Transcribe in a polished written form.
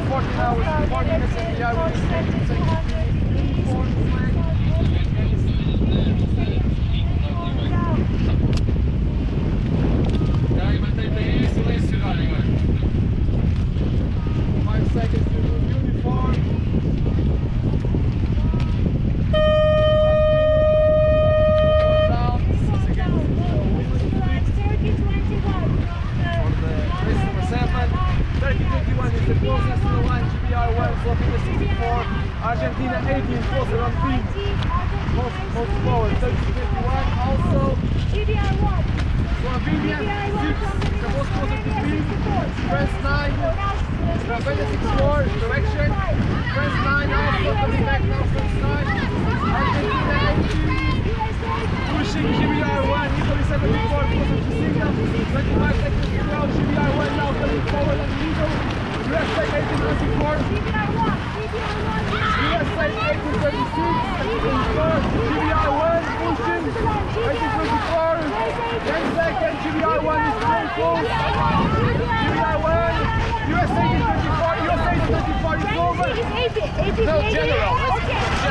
14 hours, 40 minutes in the air with the same uniform flag. Dai, mantente in silenzio, Daniel. 5 seconds to remove uniform. Is the closest to the line, GBR1, Slovenia 64, Argentina 18, closer on feet, most forward, 30-51, also GBR1, Slovenia 6, the most closer to feet, France 9, Slovenia 64, direction, France 9, also coming back now, France 9, Argentina 18, pushing GBR1, Italy 74, closer to signal, 25 seconds to go, GBR1 now coming forward on the middle, USA 1824, USA 1836, GBR1 pushing, 1824, 10 seconds, GBR1 is very close, GBR1, USA 1824, USA 1824 is over. No, general.